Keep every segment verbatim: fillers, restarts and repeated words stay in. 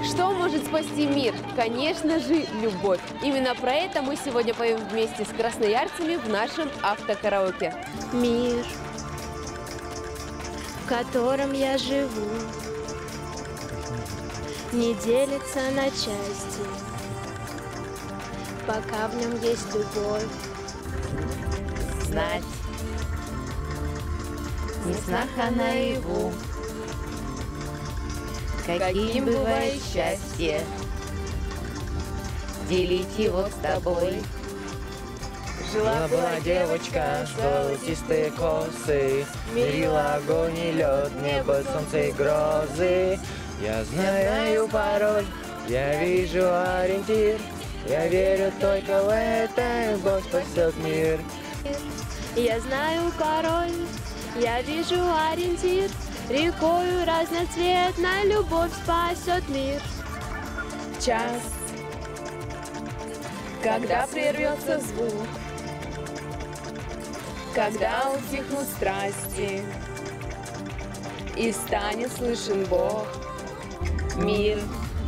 Что может спасти мир? Конечно же, любовь. Именно про это мы сегодня поем вместе с красноярцами в нашем автокараоке. Мир, в котором я живу, не делится на части, пока в нем есть любовь. Знать, не снах, а наяву, каким бывает счастье, делить его с тобой. Жила-была девочка, золотистые косы, мерила огонь и лед, небо, солнце и грозы. Я знаю пароль, я вижу ориентир, я верю только в это, любовь спасет мир. Я знаю пароль, я вижу ориентир, рекою разноцветная любовь спасет мир. Час, когда прервется звук, когда утихнут страсти и станет слышен Бог. Мир,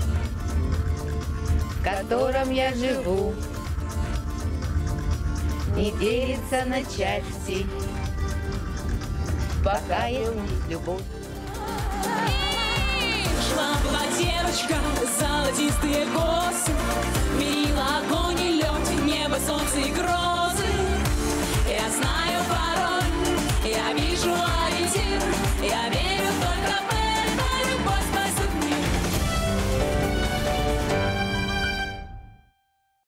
в котором я живу, не делится на части, пока есть любовь. Шла-была девочка, золотистые косы, мерила огонь и лед, небо, солнце и гром.